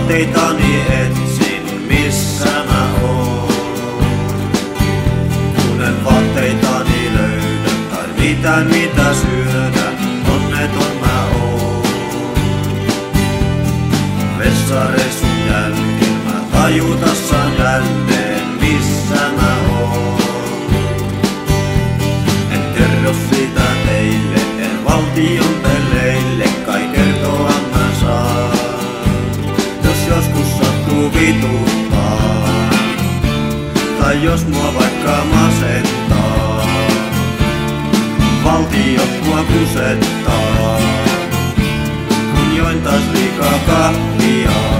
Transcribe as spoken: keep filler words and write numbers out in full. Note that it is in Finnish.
valteitani etsin, missä mä oon. Kun en vaatteitani löydä tai mitään mitä syödä, onneton mä oon. Vessareissun jälkeen mä tajutassan jälleen, missä mä oon. En kerro sitä teille, en valtion peleille, kai kertoa mä saan. Jos joskus sattuu vituttaa, tai jos mua vaikka masentaa, valtiot mua kusettaa, kun join taas liikaa kahvia.